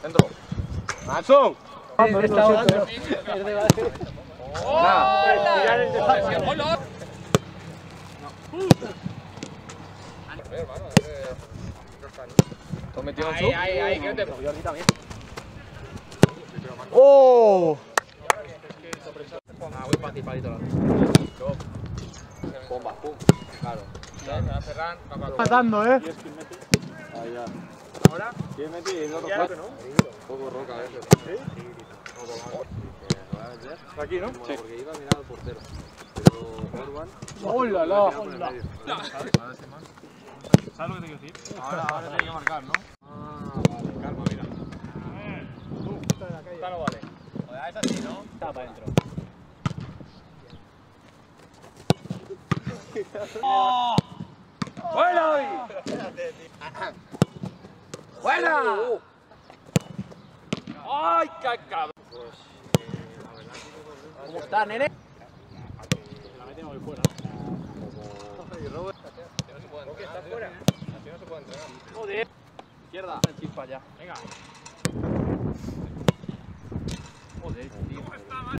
Dentro. ¡Anson! ¿Tú has metido un sub? Ahí, que te yo aquí también. ¡Oh! Voy para ti, palito. Bomba, pum. Claro. Ferran, matando, Ahí ya. ¿Ahora? ¿Quién metí? ¿No ¿no? Poco roca a veces. ¿Sí? Aquí, ¿no? Sí. Porque iba a mirar al portero. Pero Orban... ¡Hola, la! ¡Hola! ¿Sabes lo que te quiero decir? Ahora tiene que marcar, ¿no? Ah, vale, calma, mira. Esta no vale. Es así, ¿no? Está para adentro. ¡Buena hoy! ¡Buena! ¡Ay, qué cabrón! ¿Cómo está, nene? La metemos ahí fuera. ¿Está fuera? Así no se puede entrenar. Joder. Izquierda. Chispa ya. Venga. Joder, tío.